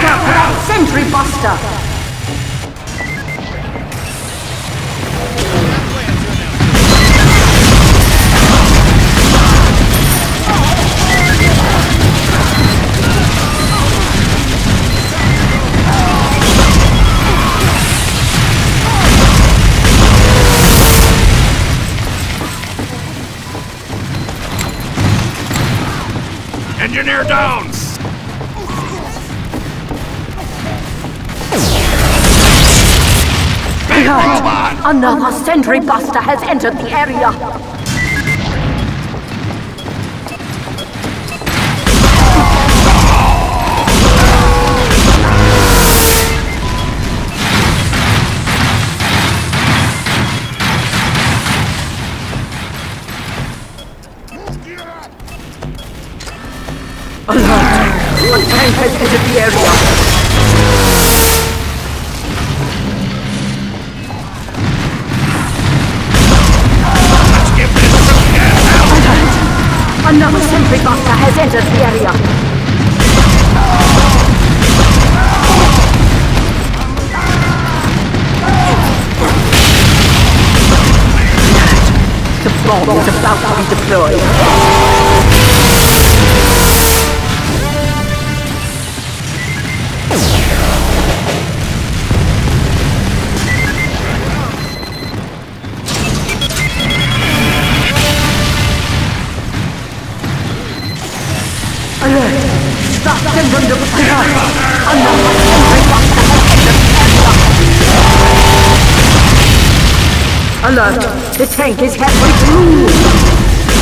Look out for that sentry buster! Engineer down! Big robot! Another sentry buster has entered the area! Alert! A tank has entered the area! Let's give this some gas out! Alert! Another sentry buster has entered the area! The bomb is about to be deployed! Alert! Stop them from the fire! Another sentry buster has entered the area! Alert! The tank is halfway through!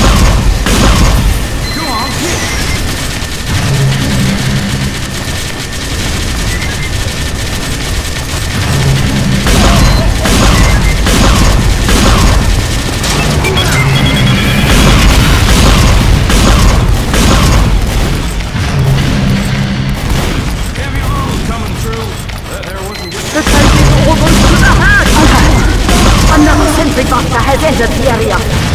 The tank is almost to the heart! Alert! Another sentry buster has entered the area!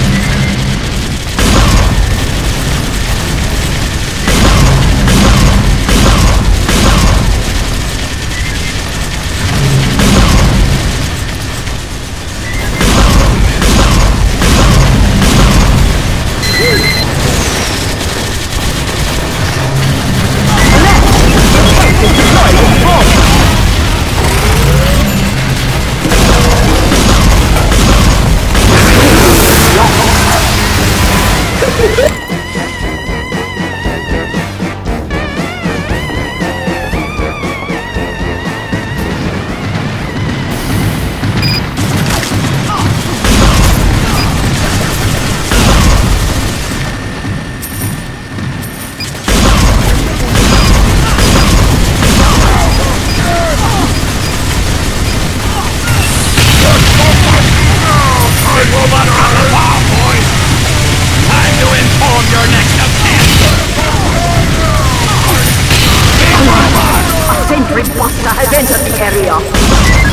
Buster has entered the area.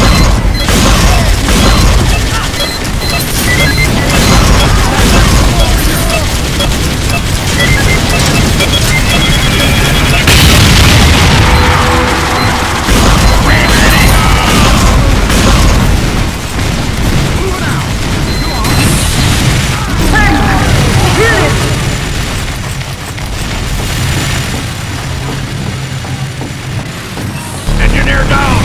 Engineer down!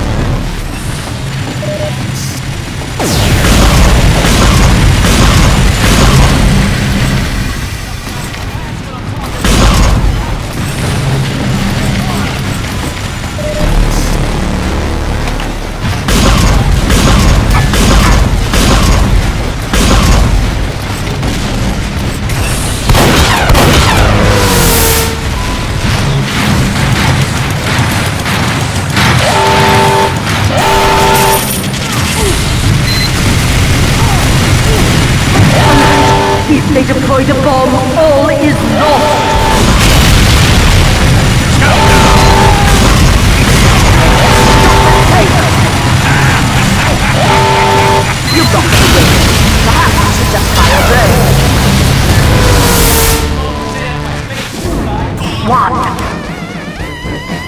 If they deploy the bomb, all is lost! You got to wait. Perhaps I should just fire them. 1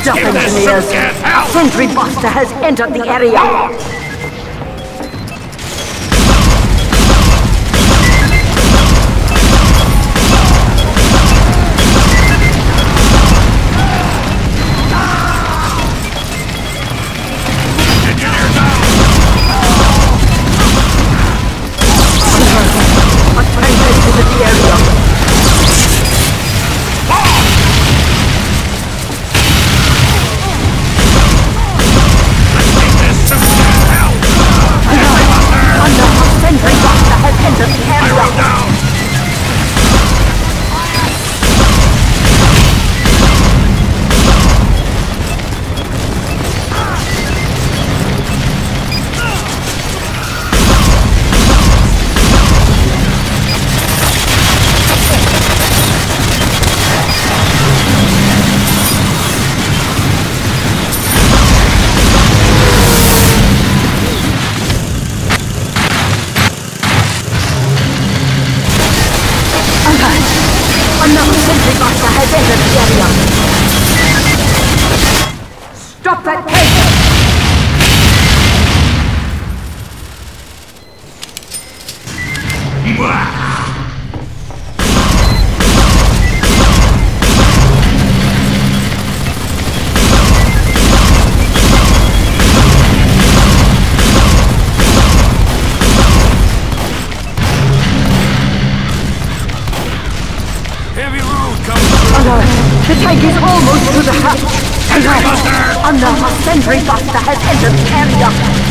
Heads up, give this engineers. some gas help! Sentry Buster has entered the area. Engineer down! A tank has entered the area. Give this some gas help! Another Sentry Buster has entered the Fire area. down! Another Sentry Buster has entered the area. Stop that tank! Heavy load coming through! The tank is almost to the hatch. Sentry Buster! Another Sentry Buster has entered the area.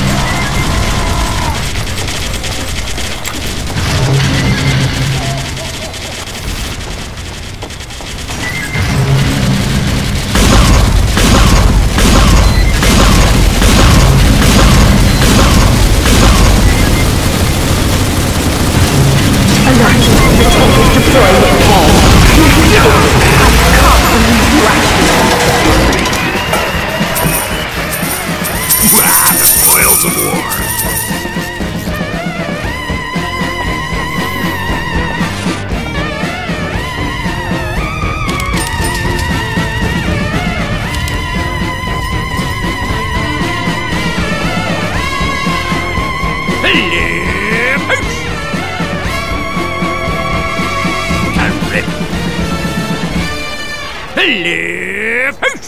Alert! The tank is deploying its bomb. The spoils of war! Hello!